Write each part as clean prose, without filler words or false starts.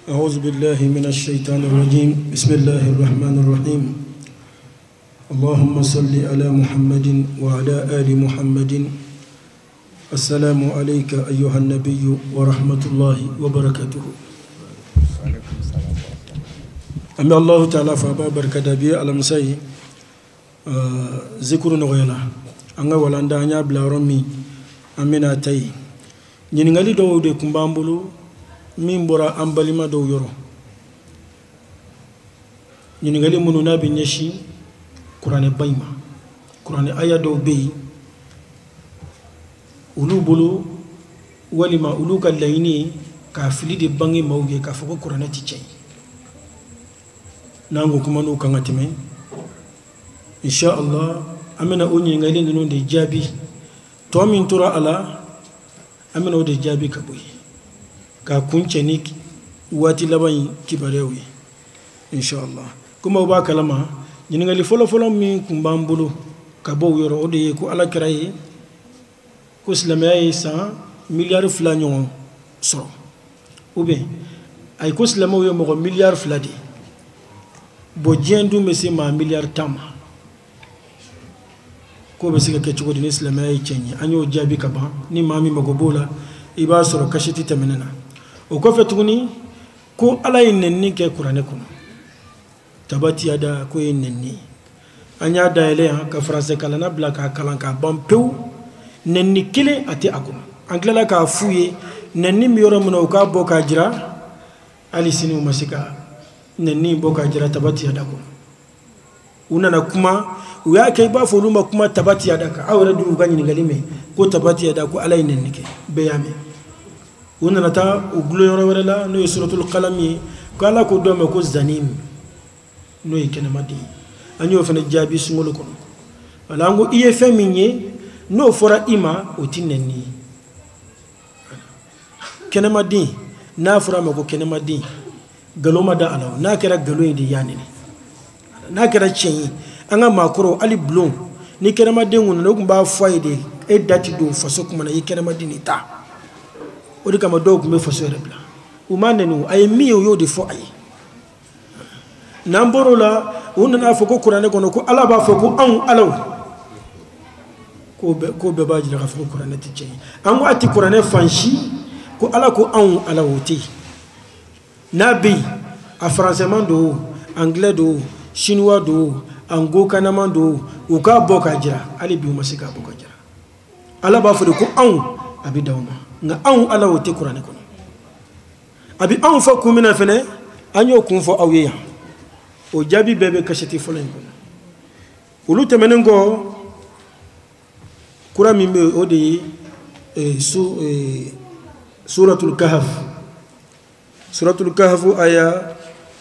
أعوذ بالله من الشيطان الرجيم بسم الله الرحمن الرحيم اللهم صل على محمد وعلى آل محمد السلام عليك أيها النبي ورحمة الله وبركاته أما الله تعالى فأبا بركة بي على مساي ذكر نغيلا أنا ولاندا نيا بلا رمي أمينا تاي نينغالي دو دي كمبامبولو min bora ambalima do yoro ñini ngali mununa bi ñeshi qur'ane bayma qur'ane aya do be ulu bulu walima ulu ka layni ka fili de bangi mawge ka foko qur'ane ti cey nango kuma no kan atime insha Allah amena o ñini ngali no de jabi to min tura ala amena o de jabi ka boy ka kunce ni wati laban kibarewi inshallah kuma ba kalama ñini ngali folo mi kumbambulu ka bo yoro o de ko ala kirayi ko islamay 100 milliards fla ñon so ou bien ay ko islamo yo mo milliards fla di bo jendu mesi ma milliards tama ko be siga ke ko di islamay cenyi anyo jabi ka ba ni mami mago bola iba soro kashiti temenena o ko fetuguni ko ala yinni ke qur'ane kuno tabati ada ko yinni anya daele ka français kala na bla ka kalan ka bampew nenni kile ati akuno anglela ka fuye nenni mi yoro muno ka boka jira ali sinu masika nenni boka jira tabati ada kuno una na kuma uya kai ba foluma kuma tabati ada ka awre du ganyi ngalime ko tabati ada ko ala yinni ke beyame ونرتا وغلو يورلا نو سورة القلم قال كو دوم كو زنيم نو يكنما دي انيو فن جابي سمول كون لانغو اي فميني نو فورا ايما اوتينني كنما دي نافرا مكو كنما دي غلوما دا الاو ناكرا غلو دي يعني ناكرا تشي انا ماكرو علي بلون ني كنما دي نغو با فايدي اي داتي دو فاسوك منا يكنما دي نتا odi kama dog me faso rebla umane nu ay miyo yo de fo ay namboro la unna foko qur'ane kono ko ala ba foko an alaw ko be baji la foko qur'ane ti cey an ati qur'ane fanshi ko ala ko an alawti nabi a français mando anglais do chinois do ango kanama do o ka boka jira ali bi masika boka jira ala ba fo ko an abi dawma nga an ala wote qur'ane kono abi an fa kumina fene anyo kun fo awiya o jabi bebe kashati folen kono ulu temenengo qur'an mimbe odi suratul kahf aya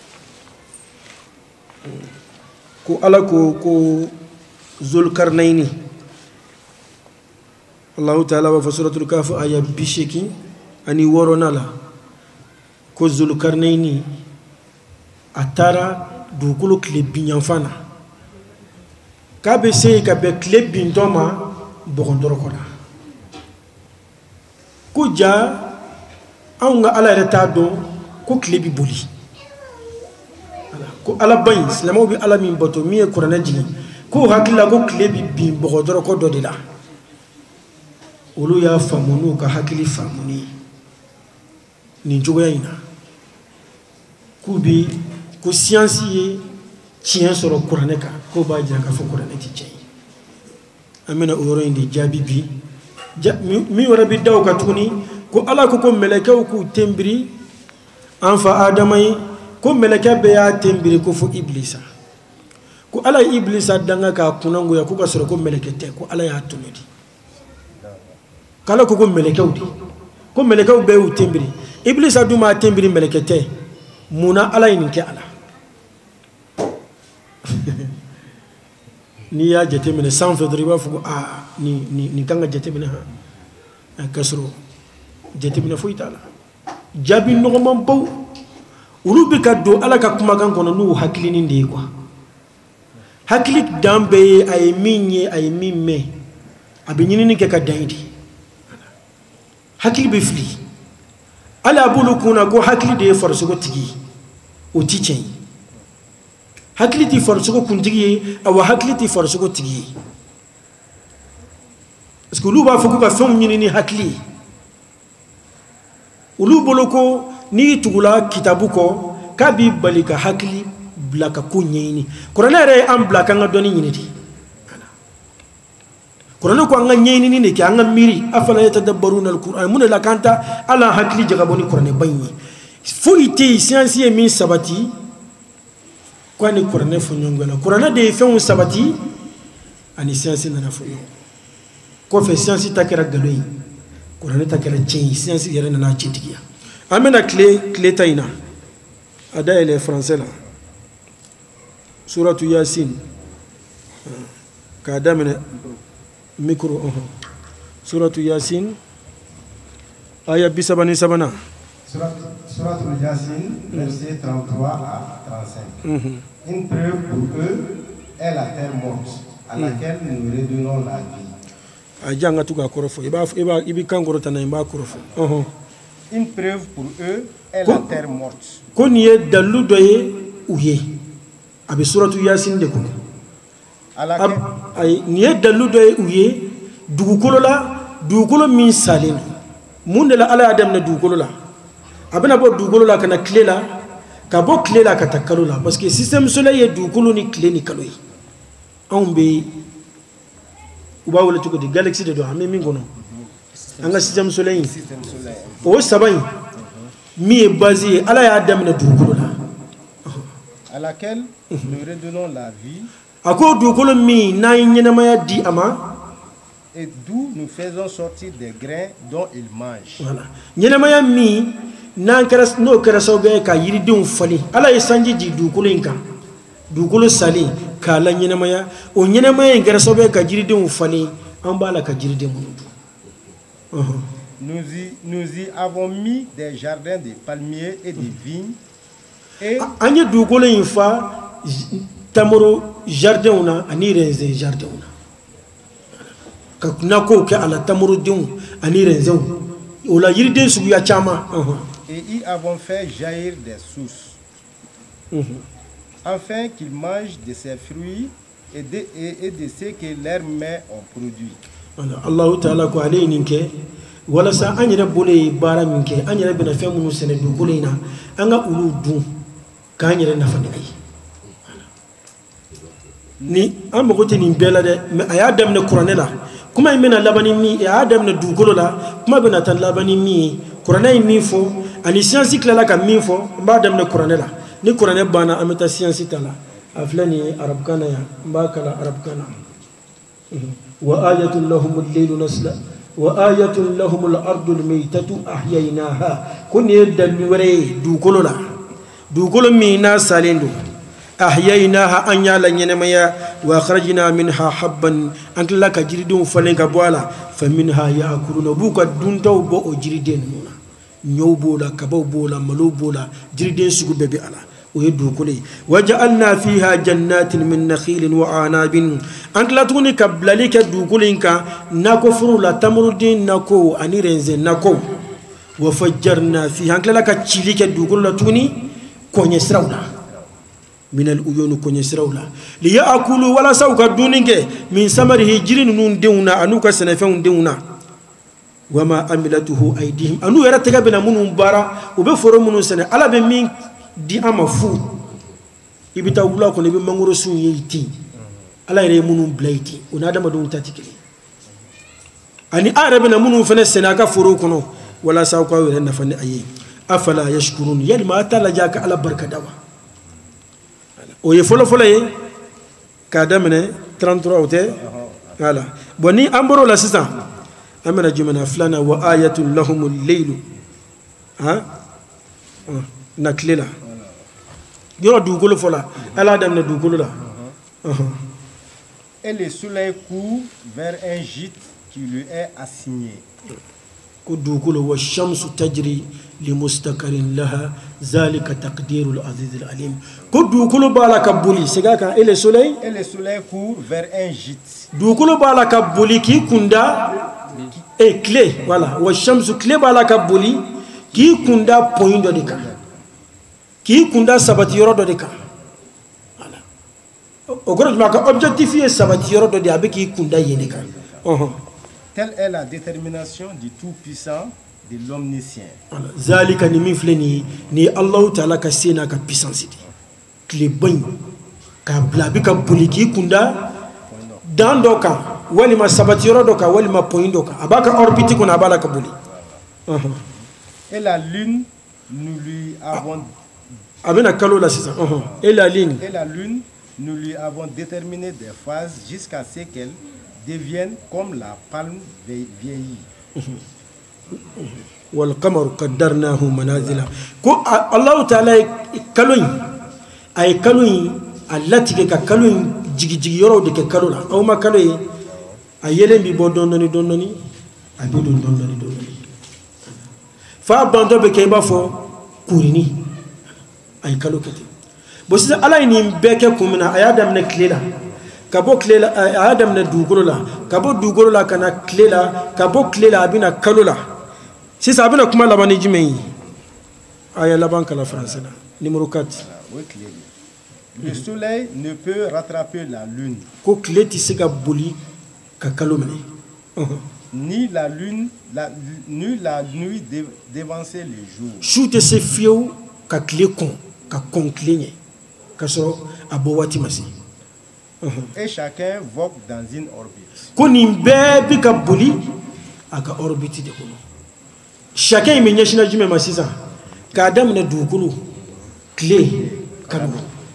ko ala ko zulkarnaini الله تعالى في سورة الكهف آية بشكي أني ورونالا كوزول كرنيني أتارا دوكولو كليبين ينفانا كابي سي كابي كليبين توما بغندورو كونا كوجا أونغا على رتادو كو كليبي بولي كو على باين سلامو بي على مين بطو مية كورانا جي كو هاكلا كو كليبي بين بغندورو كو دو ديلا ulu ya famunu ka hakili famuni ni njogo ya ina kubi ku science ye chien soro qur'ane ka ko ba jira ka fo qur'ane ti cey amena oro indi jabibi mi wara bi daw ka tuni ko ala ko meleka ku tembiri anfa adamai ko meleka be ya tembiri ko fo iblisa ko ala iblisa danga ka kunango ya ko ka soro ko melekete ko ala ya tunidi kala ko melekawdi ko melekaw be u tembiri iblis aduma tembiri melekete muna ala yinke ala ni ya jete mene sans fedriba fu ni kanga jete mene ha kasro jete mene fu itala jabi no mom baw ulubi kaddo ala ka kuma kan kono nu hakilini ndi quoi hakilik dambe ay minye ay mimme abi nyini ke ka daidi hakili be fli ala bulu kuna go hakili de farsugo tigi o ticen hakili ti farsugo kuntigi awa hakili ti farsugo tigi parce que lu ba fuku ka fam nyini ni hakili ulu boloko ni tugula kitabu ko kabi balika hakili blaka kunyini korana re am blaka nga doni nyiniti korana ko nga nyini ni ke nga miri afala yatadabbaruna alquran mun la kanta ala hakili jagaboni korane bayni fo ite science min sabati kwani korane fo nyongala korana de fe un sabati ani science na fo ko fe science takera galoyi korane takera cin science yere na cintigiya amena clé taina ada ele français là suratu yasin ka damene micro suratu yasin aya bisabani sabana suratu yasin verset 33 à 35 une preuve pour eux est la terre morte à laquelle nous redonnons la vie. Ajanga tuka korofo ibi kangoro tana imba korofo une preuve pour eux est la terre morte. Koniye dalu doye uye abi suratu yasin de ko ay niye dalu doye uye dugukolo min salin munde la ala adam na dugukolo la abena bo dugukolo la kana clé la ka bo clé la ka takalo la parce que système soleil est dugukolo ni clé ni kaloyi ambe uba wala tuko di galaxy de do ame min gono anga système soleil o sabay mi est basé ala ya adam na dugukolo la à laquelle nous redonnons la vie ako dugukolo mi na nyina maya di ama et d'où nous faisons sortir des grains dont ils mangent. Voilà. Nyenemaya mi nan keras no kerasobe ka yiridun fali ala yesanji di dugukolo inka dugukolo sali ka la nyenemaya o nyenemaya kerasobe ka yiridun fali ambala ka yiridun mudu. Nous y avons mis des jardins de palmiers et des vignes et anye dugukolo infa tamoro jardin una ani renze jardin una nako ke ala tamuru diun ani renzen ola yiride sugu ya chama et y avons fait jaillir des sources afin qu'ils mangent de ses fruits et de ce que leurs mains ont produit. Allah ta'ala ko ale ninke wala sa anyira bole bara minke anyira bena femunu sene du golena anga ulu du kanyira nafani ay ni am ko tini bela de me aya dem ne qur'ane la kuma imena labani mi ya adam na dugolo la kuma bena tan labani mi qur'ana mi fo ani science kala ka mi fo ba adam na qur'ana la ni qur'ana bana ameta science tala aflani arab kana ya ba kala arab kana wa ayatul lahum al-layl nasla wa ayatul lahum al-ardu al-maytatu ahyaynaha kun yadallu ware dugolo la dugolo mi na salendo أحييناها أن يلنينميا وأخرجنا منها حبا أنك لك جريدون فلنك بوالا فمنها يأكلون بوكا دونتو بو جريدين مونا نيو بولا كبو بولا ملو بولا جريدين سكو ببي ألا ويدو كلي وجعلنا فيها جنات من نخيل وعناب أنك لا تكوني كبلاليك دو كلينكا ناكو فرولا تمردين ناكو أنيرنزين ناكو وفجرنا فيها أنك لك تشيليك دو كلا تكوني كوني سراولا من الأيون كوني سراولا ليأكلوا ولا سوكا دونينك من ثمره جرين نون ديونا أنوكا سنفون ديونا وما عملته أيديهم أنو يرتكب بنا منهم بارا وبفرو منهم سنة على بمين دي أما فو يبتا ولا كوني بمانغورو سون يتي على يري منهم بلايتي ونادم دون تاتيكلي أني أعربنا منهم فنة سنة كفرو كنو ولا سوكا ويرنا فنة أيه أفلا يشكرون يعني ما أتلا جاك على بركة دوا oye folo ye ka damene 33 ote wala boni amboro la sisan amena jumana flana wa ayatul lahumul layl ha naklela yoro dugolo fola ala damne dugolo la et le soleil court vers un gîte qui lui est assigné ko dugolo wa shamsu tajri limustaqarin laha zalika taqdirul aziz alim ko dugolo bala kabuli segaka et le soleil court vers un gîte dugolo bala kabuli ki kunda et clé voilà wa shamsu clé bala kabuli k'i kunda point dɔ de kan k'i kunda sabati yɔrɔ dɔ de kan voilà o kɔrɔ jumɛn ka objectif ye sabati yɔrɔ dɔ de a bɛ k'i kunda yen de kan telle est la détermination du tout-puissant de l'omniscient zalika ni min filɛ nin ye ni Allahu Taala ka se n'a ka puissance de tile ban k'a bila a bɛ ka boli k'i kunda dan dɔ kan walima sabati yɔrɔ dɔ kan walima point dɔ kan a b'a ka orbite kɔnɔ a b'a la ka boli et la lune nous lui avons et la lune nous lui avons déterminé des phases jusqu'à ce qu'elle devienne comme la palme vieillie. wal qamaru qaddarnahu manazila ko Allah Taala kalon ay kalon allati ka kalon jigi yoro de ke kalola aw ma kaloy ay yelen bi bo dondoni ay bi dondoni fa bando be ke ba fo kurini ay kalo kete bo sisa ala ni beke kumina ay adam ne klela kabo klela ay adam ne dugolola kabo dugolola kana klela kabo klela abina kalola sisa abina kuma labani jimei ay laban kala français numéro 4 le soleil ne peut rattraper la lune ko kle ti se ka boli ka kalo mene ni la nuit dévancer les jours. Chute se fiou ka kle kon ka concligner ka so abowati masi. Et chacun vogue dans une orbite. Ko ni bebe ka boli aka orbite de kono. Chacun me nyashina jume masisa ka adam na dukulu kle kanu.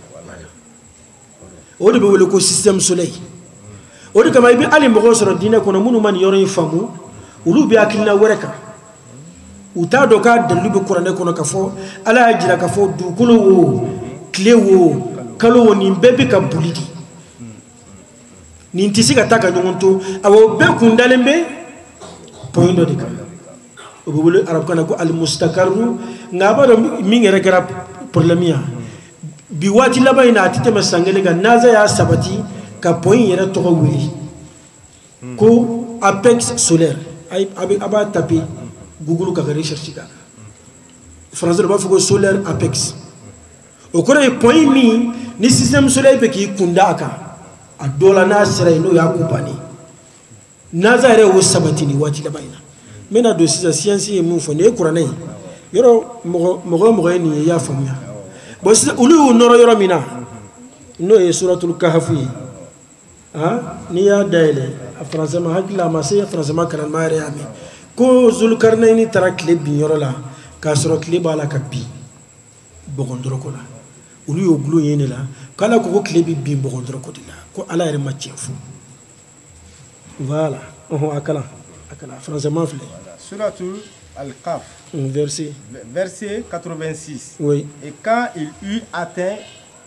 O de be wele ko système soleil. O de kama ibi ali mɔgɔ sɔrɔ diinɛ kɔnɔ minnu ma nin yɔrɔ in faamu olu bɛ hakilina wɛrɛ kan u t'a dɔn k'a dalilu bɛ kuranɛ kɔnɔ ka fɔ ala y'a jira k'a fɔ dugukolo wo tile wo kalo wo nin bɛɛ bɛ ka boli de nin tɛ se ka taa ka ɲɔgɔn to awɔ bɛɛ kun dalen bɛ point dɔ de kan o bɛ wele arabukan na ko alimusitakaru nka a b'a dɔn min yɛrɛ kɛra problème ye bi waati laban in na a tɛ tɛmɛ san kelen kan NASA y'a sabati ka point yɛrɛ tɔgɔ wele ko apex solaire a b'a taper Google ka recherche kan français dɔ b'a fɔ ko solaire apex o kɔrɔ ye point min ni système solaire bɛ k'i kunda a kan a dɔ la n'a sera yen n'o y'a ko bannen NASA yɛrɛ y'o sabati nin waati laban in na n bɛna don sisan science ye mun fɔ nin ye kuranɛ ye yɔrɔ mɔgɔ ye nin ye i y'a faamuya bon sisan olu y'u nɔrɔ yɔrɔ min na n'o ye suratul kahf ye n'i y'a dayɛlɛ a français ma hakili a ma se français ma kalanma yɛrɛ y'a mɛn ko Zulkarnaini taara tile bin yɔrɔ la k'a sɔrɔ tile b'a la ka bin bɔgɔndɔrɔkɔ la olu y'o gulon ye ne la k'ala ko tile bɛ bin bɔgɔndɔrɔkɔ de la ko ala yɛrɛ ma tiɲɛ fɔ voilà a kalan français ma filɛ Suratul Al-Kahf verset 86 oui et quand il eut atteint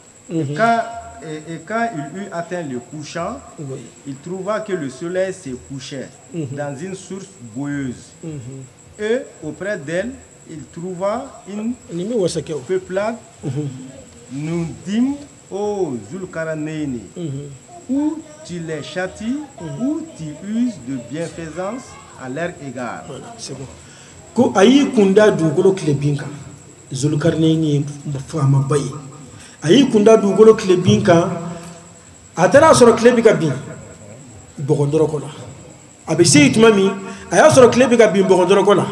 Et quand il eut atteint le couchant, oui, il trouva que le soleil se couchait dans une source boueuse. Et auprès d'elle, il trouva une peuplade. Nous dîmes au Zulkarnaini, où tu les châties, où tu uses de bienfaisance à leur égard. Voilà, c'est bon. Ko ayi kunda dugolo klebinka Zulkarnaini fama baye ayi kunda dugolo klebin kan a taara sɔrɔ tile bɛ ka bin bɔgɔndɔrɔkɔ la a bɛ se tuma min a y'a sɔrɔ tile bɛ ka bin bɔgɔndɔrɔkɔ la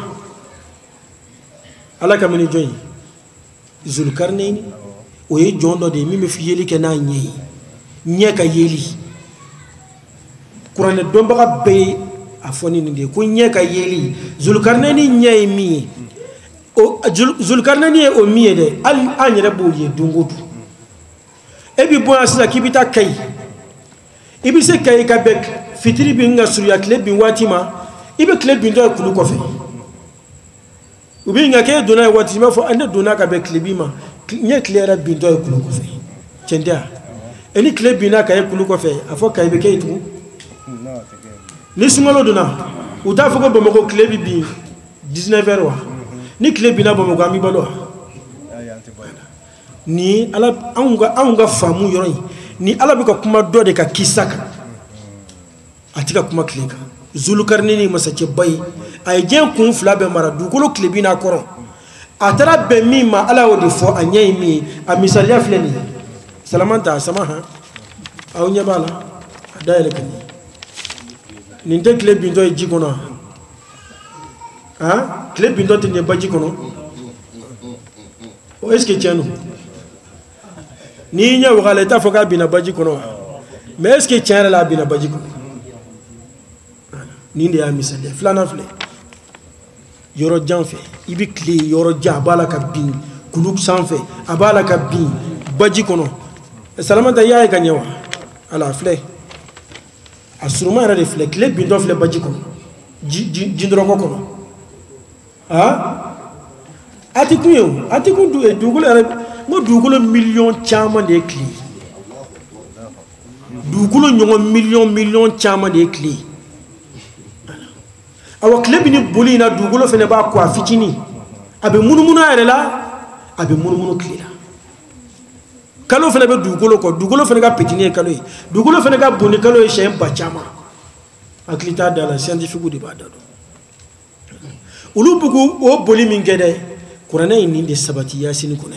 ala ka mini jɔn ye Zulkarnaini o ye jɔn dɔ de ye min bɛ yeli kɛ n'a ɲɛ ye ɲɛ ka yeli kuranɛ dɔnbaga bɛɛ ye a fɔ ni nin de ye ko ɲɛ ka yeli Zulkarnaini ɲɛ ye min ye Zulkarnaini ye o min ye dɛ hali an yɛrɛ b'o ye don o don e bi bɔ yan sisan k'i bɛ taa Kayi i bɛ se Kayi ka bɛn fitiri bin ka surunya tile bin waati ma i bɛ tile bintɔ ye kulu kɔfɛ u bɛ ɲininka k'e donna ye waati i b'a fɔ ne donna ka bɛn tile bin ma n ye tile yɛrɛ bintɔ ye kulu kɔfɛ tiɲɛ tɛ wa ni tile binna Kayi kulu kɔfɛ a fɔ Kayi bɛ kɛ yen tugun ni sunkalo donna u t'a fɔ ko Bamakɔ tile bɛ bin 19h wa ni tile binna Bamakɔ an bɛ balo wa ni ala anw ka faamu yɔrɔ in ni ala bɛ ka kuma dɔ de ka kisa kan a tɛ ka kuma tile kan Zulkarnaini masakɛba ye a ye diɲɛ kun fila bɛɛ mara dugukolo tile bin n'a kɔrɔ atara be mi ma ala o de fo anya mi a misalia fleni salamanta samaha aw nya bala adayele kan ni nte kle bindo e jikono ha kle bindo te ne baji kono o est-ce que tienu ni nya wala ta foka bina baji kono mais est-ce que tienu la bina baji kono ni ndi ya misalia flana fle yoro janfe ibi kle yoro ja bala ka bin kuluk sanfe abala ka bin baji kono salamanta yaay ka nyewa ala fle asuruma era de fle kle bindo fle baji kono jindro ko kono ha atiku du dugula mo dugula million chama de kli dugula nyongo million chama de kli awa kle bini boli na dugula fene ba kwa fitini abe munumunu ayre la abe munumunu kli la kalo fene be dugolo fene ga petini kalo yi dugolo fene ga boni kalo yi shem bachama aklita dala scientifique di badado ulu bugu o boli mingede qur'ana ni de sabati yasin kuna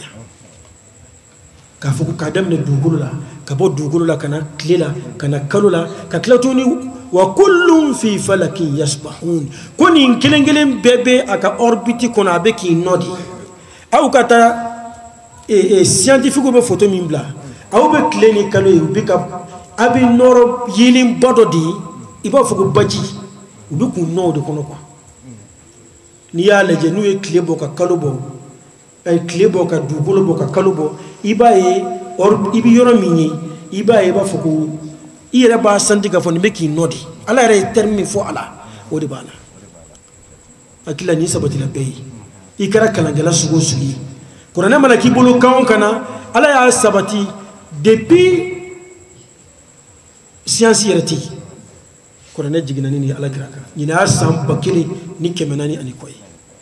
ka fuku kadam ne dugolo la ka bo dugolo la kana klela kana kalo la ka klatuni wa kullum fi falakin yasbahun koni kelengelen bebe aka orbiti kona be ki nodi au kata scientifique be photo min bla aw be kleni kalo be ka abi noro yilim bododi iba fuko baji udu ku no de kono kwa ni ya leje nu e klebo ka kalobo ay klebo ka dugolo bo ka kalobo iba e or ibi yoro minyi iba e ba fuko ira ba santi ka fo ni be ki nodi ala re termi fo ala odi bana akila ni sabati la be ikara kala gala sugo sugi Qur'an malaki bolo kaon kana ala ya sabati depuis science yerati Qur'an jigina ni ala kiraka ni na sam bakili ni kemenani ani koy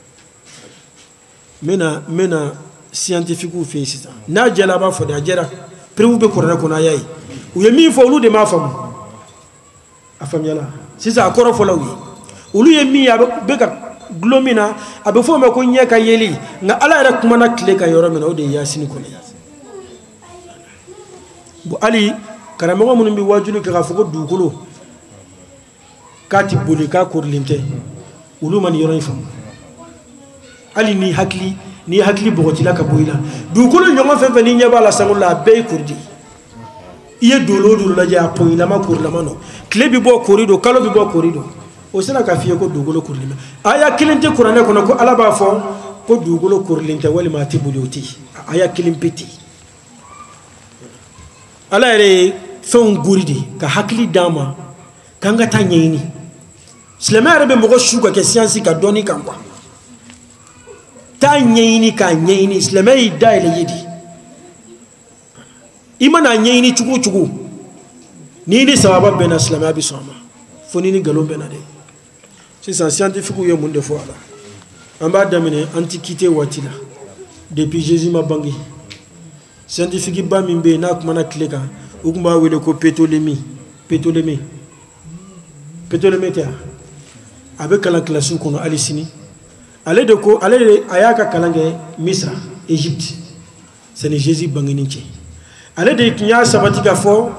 mena scientifique ou fait ça na jela ba fo da jera prevu be Qur'an ko na yayi u yemi fo lu de ma fam afam yala si ça akoro fo lawi ulu yemi ya be ka glomina abe fo ma ko nyaka yeli na ala ra kuma na kle ka yoro mena o de yasin ko ne bu ali karamo mun bi wajulu ka fo ko dugolo kati boli ka korlinte ulu man yoro ifam ali ni hakli bogoti la ka boila dugolo nyongo fe ni nyaba la sangulla be kurdi iye dolo la ja poila ma kurla mano kle bi bo korido kalo bi bo korido o sera ka fiye ko dugolo kurlima aya kilinte Qur'an ko ko ala ba fo ko dugolo kurlinte wali ma tibuloti aya kilimpeti ala re fon guridi ka hakli dama kanga ta nyini slema rebe mo ko shuka ke science ka doni kan kwa ta nyini ka nyini slema yi daile yidi imana nyini chugu ni ni sababa bena slema bi soma foni ni galo bena de c'est scientifique ou monde fo ala amba damine antiquité watila depuis Jésus ma bangi scientifique ba mimbe na kuma na kleka ukumba wele ko pétolémie ta avec la classe kono alisini ale de ko ale ayaka kalange Misra Égypte c'est le Jésus bangi ninche ale de kinya sabatika fo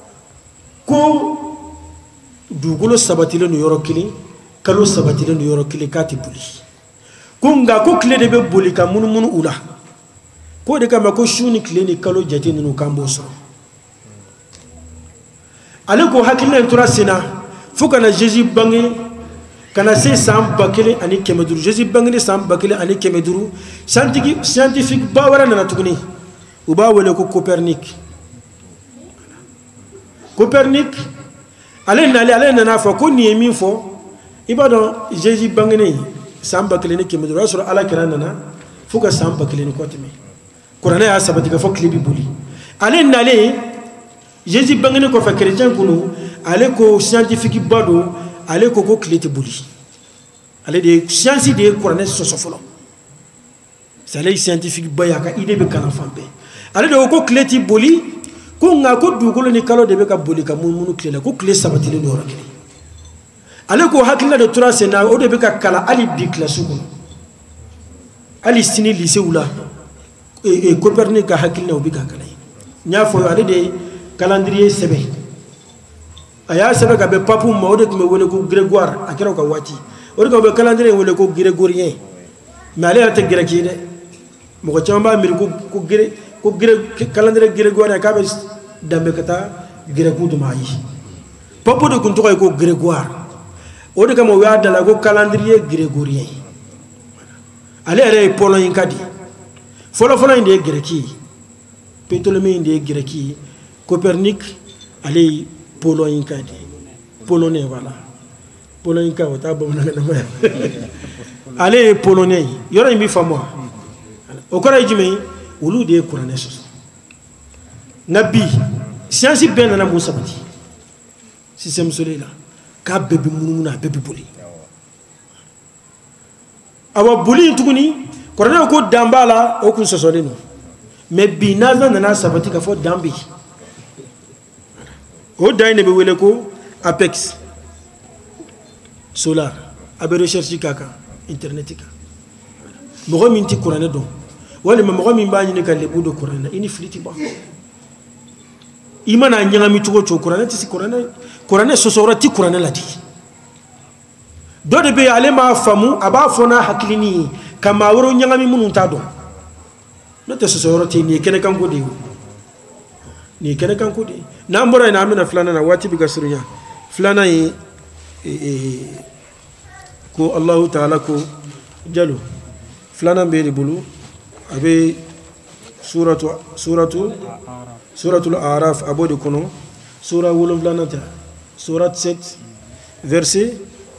ko dugolo sabatile no yoro kili kalo sabatile no yoro kili kati buli kunga ko kile de be buli ka munumunu ula ko de kama ko shuni kile ni kalo jati no kambo so ale ko hakile tura sina fuka na Jésus bangi kana se sam bakile ani kemeduru Jésus bangi ni sam bakile ani kemeduru scientifique ba wara na tuguni uba wele ko Copernic ale na fa ko ni emi fo ibado Jésus bangene samba klini ke medura sur ala kirana na fuka samba klini ko timi Qur'an ya sabati ka fo klibi buli ale nale Jésus bangene ko fa chrétien kunu ale ko scientifique bado ale ko kliti buli ale de science de Qur'an so folo sale scientifique bayaka ide be kana fambe ale de ko kliti buli ko nga ko dugolo ni kalo de be ka boli ka munu klela ko kle sabati le no rakini ale ko hakila de tura sena o de be ka kala ali bi klasu ko ali sini lycée wula Copernic ka hakilna ubi ka kala nya fo ale de calendrier sebe aya sebe ka be papu ma ode me wole ko Grégoire akira ka wati ode ko be calendrier wole ko grégorien mais ale ate greki de mo ko chamba mir ko calendrier grégorien ka be dambe kata grégo do mayi papu de kun to ko Grégoire ode ka mo wa dala ko calendrier grégorien ale Pologne kadi folo inde greki Ptolémée inde greki Copernic ale Pologne kadi polonais voilà Pologne ka wata ba na ale polonais yoro mi famwa o kora jime ulu de Qur'an so nabi science ben na musa bati système solaire ka bebi mununa bebi boli awa boli tuguni Qur'an ko dambala o kun sosole no mais bi naza nana sabati ka fo dambi o dayne be wele ko apex solar abe recherche kaka internet ka mo minti Qur'an do wala mo min bañi ne ka lebu do Qur'an ini fliti ba imana nyangami tugo to Qur'an ti Qur'an sosorati Qur'an lati do de be ale ma famu aba fona haklini kama woro nyangami munun ta do no te sosorati ni kene kan ko de ni kene kan ko de na mbora na amina fulana na wati biga surunya fulana yi ko Allah ta'ala ko jalu fulana be bulu abe suratul araf abodi kono sura wolum flanata surat 7 verset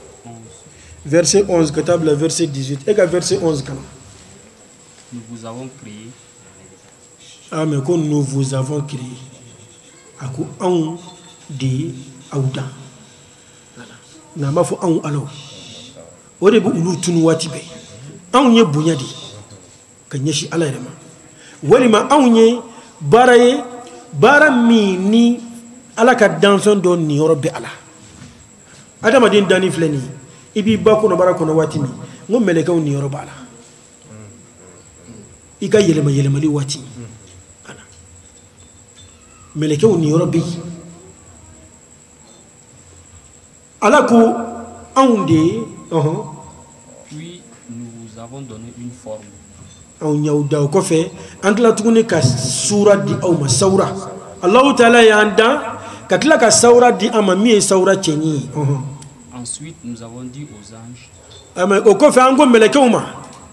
11 katab la verset 18 et verset 11 kana nous vous avons créé mais quand nous vous avons créé aku an de auda na mafu an alo ode bu ulu tunu wati be an ye bunyadi kanyeshi ala rema walima an ye baraye barami ni ala ka danson don ni yorobe ala adama din dani fleni ibi bako no barako no wati mi ngom meleka ni yoroba ala ika yelema li wati ala meleka ni yorobi ala ko aunde puis nous vous avons donné une forme aw nyawda ko fe antla tuguni ka sura di aw ma saura Allah ta'ala ya anda ka tla ka saura di ama mi saura chenyi ensuite nous avons dit aux anges o ko fe ango meleke uma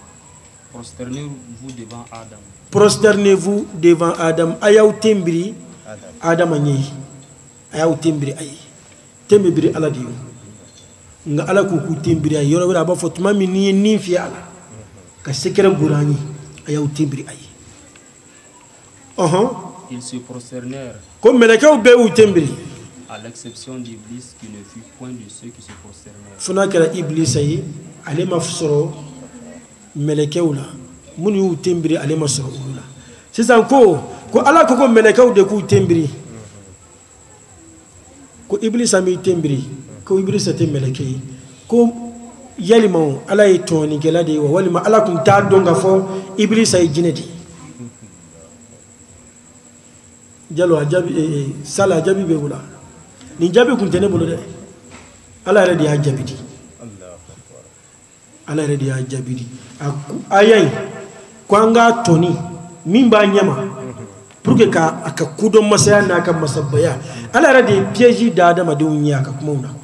prosternez-vous devant Adam ayaw tembri Adam nyi ayaw tembri ay tembri ala di nga ala ku tembri ay yoro wala ba fotuma mi ni fi ala ka sekere gurani ayaw tembri ay ils se prosternèrent comme meleka be ou tembri à l'exception d'Iblis qui ne fut point de ceux qui se prosternèrent funa kala Iblis ay ale mafsoro meleka wala mun yu tembri ale masoro wala sisan ko ala ko meleka de ku tembri ko Iblis ami tembri ko Iblis ate meleka ko yalimo ala yi toni gelade wa walima ala kun ta donga fo Iblis ay jinedi jalo ajabi sala ajabi be wala ni jabi kun tene bolo de ala redi ajabi di ala redi ajabi di ayai kwanga toni mimba nyama pour que ka aka kudo masaya na ka masabaya ala redi piège da adama de unya ka kuma una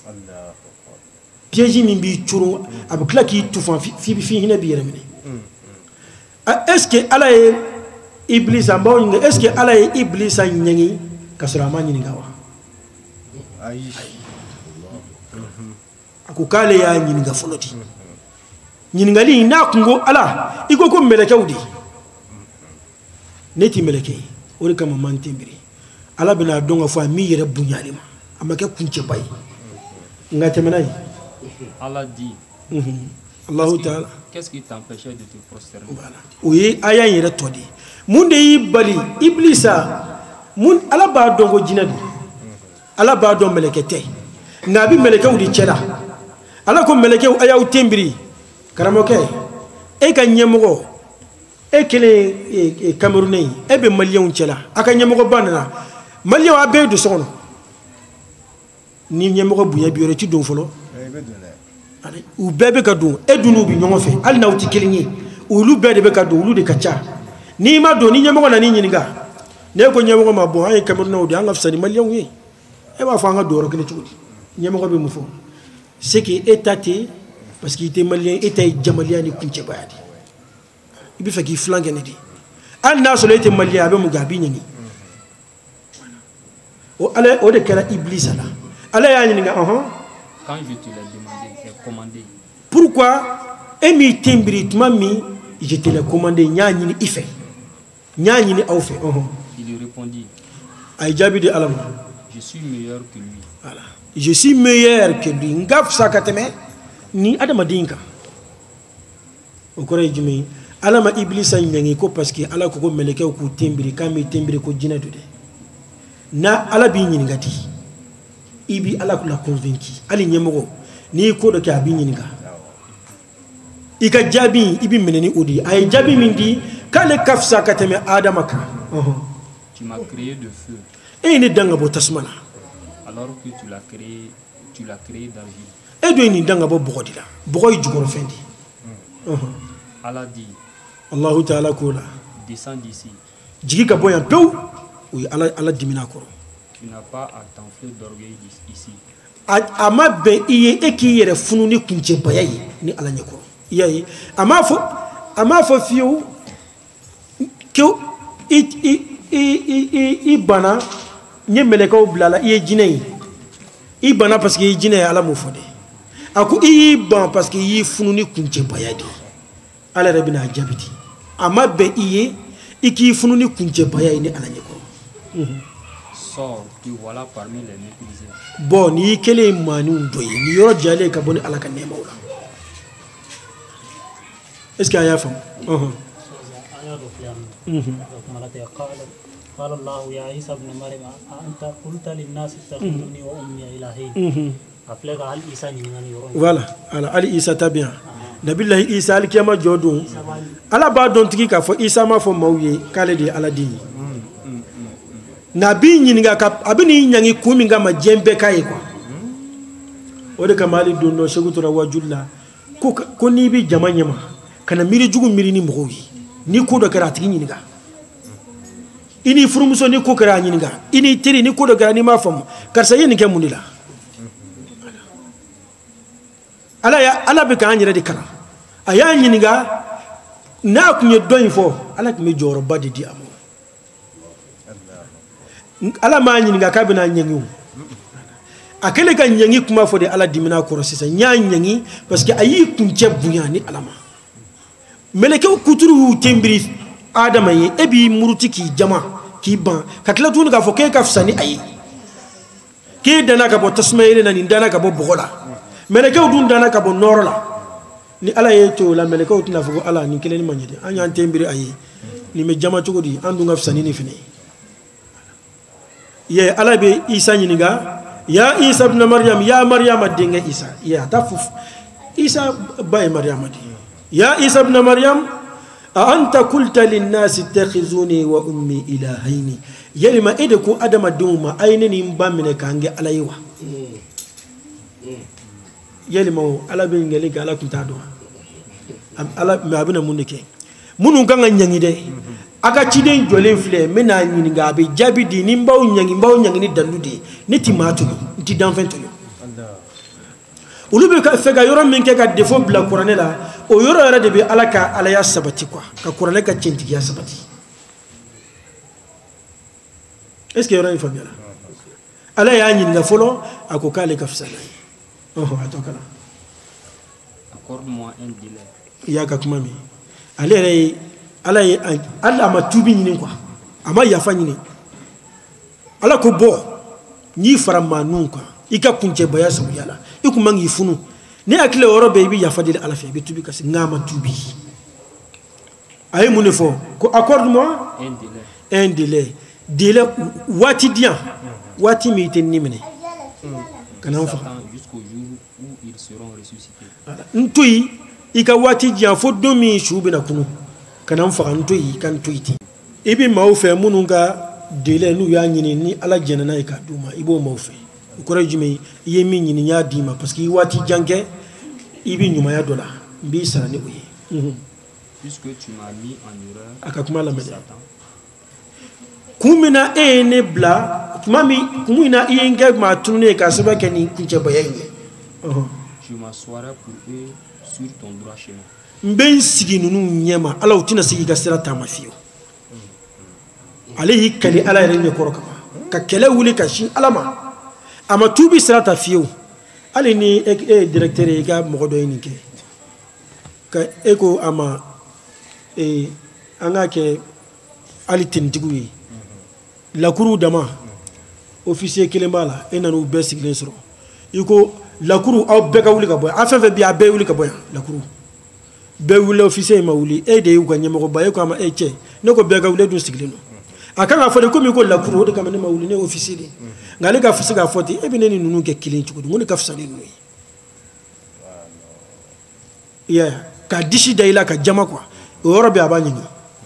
piège min bi churu abukla ki tufan fi hina bi yeremine est-ce que ala est Iblis ambaw nga est-ce que ala est Iblis nyangi kasura manyi ngawa akukale ya nyini nga foloti nyini ngali na kungo ala iko ko meleke udi neti meleke ori kama mantembiri ala bina donga fo mi yere bunyalima amake kunche bay ngatemenay Allah dit Allah Ta'ala qu'est-ce qui t'empêchait de te prosterner voilà oui aya yere todi munde yibali Iblisa mun ala ba dongo jinadi ala ba don melekete nabi meleke udi chela ala ko meleke aya utembiri karamoke e ka ɲɛmɔgɔ e kelen Camerounais e be Maliens cɛla a ka ɲɛmɔgɔ ba nana Maliens a bɛɛ do so kɔnɔ ni ɲɛmɔgɔ bonya bi yɔrɔ ti don fɔlɔ u bɛɛ bɛ ka don e dun bi ɲɔgɔn fɛ hali n'aw ti kelen ye olu bɛɛ de bɛ ka don olu de ka ca ni ma don ni ɲɛmɔgɔ na ni ɲininka ne ko ɲɛmɔgɔ ma bon an ye Camerounais de an ka fisa ni Maliens ye e b'a fɔ an ka don yɔrɔ kelen cogo di ɲɛmɔgɔ bɛ mun fɔ c'est que état te parce qu'il était Malien état ye jamaliya ni kuncɛbaya de i bɛ fɛ k'i filan kɛ ne de hali n'a sɔrɔ e tɛ Malien a bɛ mun kɛ a b'i ɲɛni o de kɛra Iblisa la ala y'a ɲininka quand je te l'ai demandé et commandé pourquoi e m'i tembiri tuma min je te l'ai commandé n y'a ɲini i fɛ n y'a ɲini aw fɛ il lui répondit a ye jaabi di ala ma je suis meilleur que lui voilà je suis meilleur que lui n ka fisa ka tɛmɛ ni adamaden kan o kɔrɔ ye jumɛn ye ala ma Iblisa ɲɛŋi ko parce que ala ko ko mɛlɛkɛw k'u tembiri k'a m'i tembiri ko jinɛ do dɛ na ala b'i ɲininka di i bi ala la convaincu hali ɲɛmɔgɔ n'i ye ko dɔ kɛ a b'i ɲininka i ka jaabi i bi minɛ ni o de ye a ye jaabi min di k'ale ka fisa ka tɛmɛ adama kan tu m'as créé de feu e ye ne dan ka bɔ tasuma la alors que tu l'as créé d'argile e do ye nin dan ka bɔ bɔgɔ de la bɔgɔ ye jukɔrɔfɛn de Allah dit Allahu Ta'ala ko la descends d'ici jigi ka bɔ yan pewu o ye ala dimina kɔrɔ tu n'as pas à t'enfler d'orgueil ici a ma bɛn i ye e k'i yɛrɛ funu ni kuncɛbaya ye ni ala ɲɛkɔrɔ i y'a ye a m'a fɔ fiyewu ko i bana n ye mɛlɛkɛw bila la i ye jinɛ ye i bana parce que i ye jinɛ ye ala m'o fɔ dɛ a ko i y'i ban parce que i y'i funu ni kuncɛbaya de ala yɛrɛ bɛna a jaabi di a ma bɛn i ye i k'i funu ni kuncɛbaya ye ni ala ɲɛkɔrɔ sors te voilà parmi les méprisés bon ni y'i kelen ye maaninw dɔ ye ni yɔrɔ jalen ka bɔ ni ala ka nɛɛmaw la est ce que a y'a faamu قال الله يا عيسى ابن مريم أنت قلت للناس اتخذوني وأمي إلهين أفلق على عيسى نينغاني يورون voilà على عيسى تابعا نبي الله عيسى الكيما جودون على بعض تيجي كفو عيسى ما فو مويه كالي دي على دي nabi nyinga ka abini nyangi kumi ngama jembe kai kwa ode kamali dondo segutura wajulla ko ni bi jamanyama kana miri jugu miri ni mbogi ni ko do kara tigi nyinga ini furumuso ni ko kara nyinga ini tiri ni ko do kara ni ma fam karsa yeni ke munila ala be kan nyire de kara aya nyinga na kunye doin fo ala kimi joro badi di amo ala ma nyinga ka bina nyangi akele ka nyangi kuma fo de ala dimina ko sisa nyangi parce que ayi kunche bunya ni alama meleke kuturu tembiri adama ye ebi muruti ki jama ki ban ka kila tunu ka fo ke ka fsani ayi ke dana ka bo tasmayire na ni dana ka bo bogola meleke dun dana ka bo norola ni ala ye to la meleke tuna fo ala ni kelen ni manyede anya tembiri ayi ni me jama chogodi andu nga fsani ni fini ye ala be isa nyiniga ya isa ibn maryam ya maryam dinga isa ya tafuf isa bay maryam di ya isa ibn maryam a anta qulta lin nas ittakhizuni wa ummi ilahaini yelima edeku adama duma ayneni mbamine kange alayiwa yelima ala be ngeli gala kunta do ala me abuna munike munu kanga nyangi de aga ciden jolen fle mena nyinga be jabi di ni mbaw nyangi ni daludi ni timatu ti danfento yo ulube ka fega yoro min ke ka defo bla qur'ane la o yoro yara de be alaka ala ya sabati quoi ka qur'ane ka centi ya sabati est ce que yoro ni famia ala ya nyinga folo ako kale ka fsala atokala accorde-moi un délai ya ka kuma mi ale ala ma tubi nyini kwa ama yafa nyini ala ko bo ni farama nun kwa ika kunche baya sabu yala ikuma ngi funu ni akile oro be bi yafa dile ala fe be tubi kasi ngama tubi ay munefo ko accorde-moi un délai wati dia wati mi tenni mene kana fa jusqu'au jour où ils seront ressuscités ntui ika wati jan fo domi shubi na kunu kana mfaganto yi kan tuiti ibi mawfe mununga dele nu ya nyini ni ala jenana ika duma ibo mawfe ukora jume iye mi nyini nya dima parce que wati jange ibi nyuma ya dola mbi sara ni uyi puisque tu m'as mis en erreur akakuma la mede kumina ene bla mami kumina ienge ma tourner ka seba keni kunche bayenge je m'assoirai pour eux sur ton droit chemin mben sigi nunu nyema ala utina sigi ka sira tama fiyo alayhi kali ala yare koroka ka kele wuli ka shin alama ama tubi sira ta fiyo ali ni directeur e ga mogodo ni ke ka eko ama anga ke ali tindiguyi la cour dama officier kelembala enanu be siglen soro iko la cour aw be ka wuli ka boy afa bi abe wuli ka boy la cour be wuli officier ma wuli e de yu ganye mo baye ko ama che ne ko be ka wuli du sigleno akanga fode ko mi ko la cour de kam ne ma wuli ne officier de ngale ka fusi ga foti e bi ne ni nunu ke kilin chuko ngoni ka fusani nunu ya ka dishi daila ka jama kwa oro be abanyi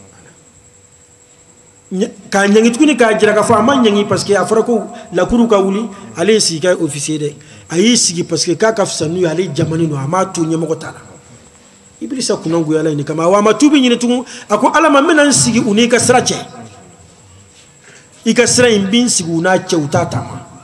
ka nyangi tukuni ka jira ka fa man nyangi parce que afara ko la cour ka wuli ale si ka officier de ayi sigi parce que ka fusanu ale jamani no ama to nyemo ko tala iblisa kunangu yala ni kama wa matubi nyine tu ako alama menan sigi unika srache ika sra imbin sigi una cheutata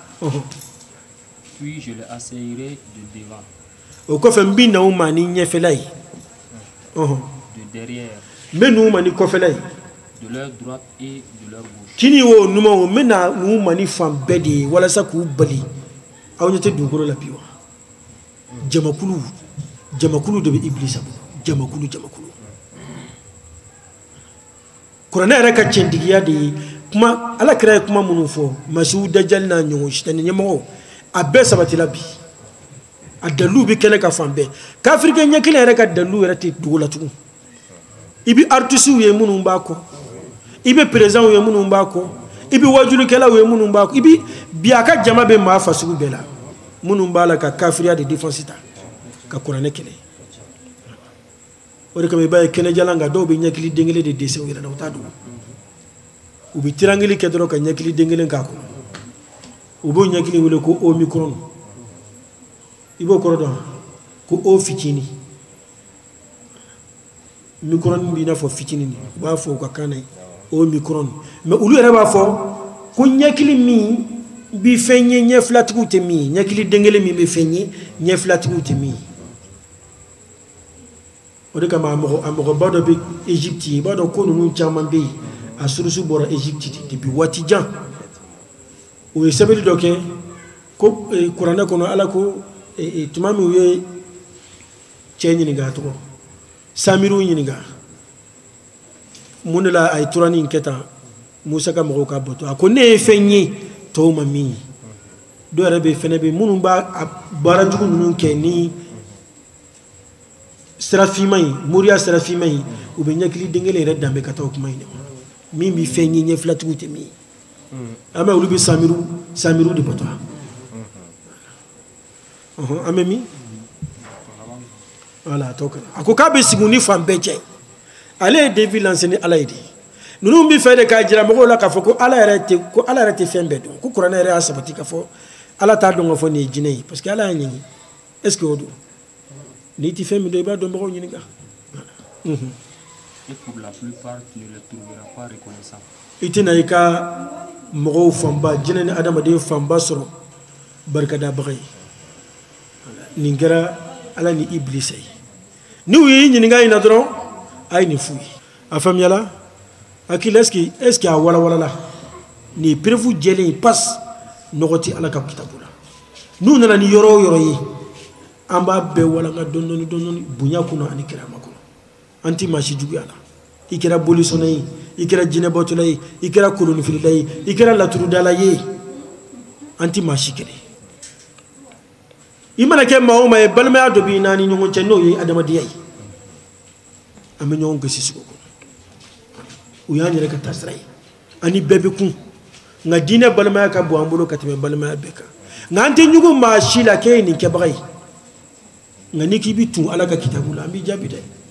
puis je le asseillerai de devant o ko fe mbin na umani nyefelai de derrière menu mani ko felai de leur droite et de leur gauche kini wo numa wo mena nu mani fam bedi wala sa ku bali awnyete dugoro la biwa jamakulu de iblisa jamakulu Qur'ana raka cendigiya de kuma ala kira kuma munu fo masu dajjal na nyongo shitani nyemo abbe sabati labi adalu bi kene ka fambe kafirke nyekile raka dalu rati dugula tu ibi artisu ye munu mbako ibi president ye munu mbako ibi wajulu kala ye munu mbako ibi biaka jama be ma fasu bela munu mbala ka kafiriya de defensita ka Qur'ana kele ore kame baye kene jalanga do be nyakili dengele de dese wira na utadu ubi tirangili kedro ka nyakili dengele ngako ubo nyakili wule ko omicron ibo korodo ko o fitini micron bi na fo fitini ba fo ka kanay omicron mais ulu era ba fo ko nyakili mi bi fenye nyeflatiku te mi nyakili dengele mi be fenye nyeflatiku te mi ode kama amogo bado be Egypte bado ko nunu chaman be asurusu bora Egypte depuis watijan o esabeli doke ko Qur'ana kono ala ko tumami we chenyi ni gato samiru ni ga munela ay turani nketa musa ka mogo ka boto akone fenyi to mami do rabe fenebe munu ba barajugu nunu keni serafimai muria serafimai ubenya kili dengele red dambe kata okumai ne mimi fenyi nye flatu te mi ama ulubi samiru de poto amemi wala toka akoka be siguni fambeche ale devi lanseni alaidi nunu mbi fede ka jira mo la ka foko ala rete fembe don ko Qur'ana re asabati ka fo ala ta don fo ni jinei parce que ala nyi est-ce que odo ni ti femme de ba do mbo ni nga et pour la plupart tu ne le trouveras pas reconnaissant itina ika mo famba jinani adama de famba soro barka da bagay ni ngara ala ni iblisay ni wi ni nga ina dron ay ni fuyi afam yala akil est-ce que wala la ni prefu jele pass nogoti ala ka kitabula nu nana ni yoro yi amba be wala nga donnoni bunya kuno ani kirama kuno anti mashi jugu ala ikira bolisonay ikira jine botulay ikira koloni filay ikira laturu dalaye anti mashi kele imana ke mauma e balma do bi nani nyongo cenno yi adama diyay am nyongo ko sisuko ko uyani reka tasray ani bebe kun nga dine balma ka bo ambulo katime balma beka nganti nyugo mashi la ke ni ke bagay nga niki bi tun ala ka kitabu la ambi jabi de